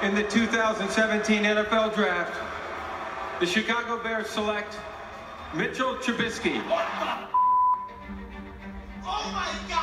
in the 2017 NFL Draft, the Chicago Bears select Mitchell Trubisky. What the? Oh my God!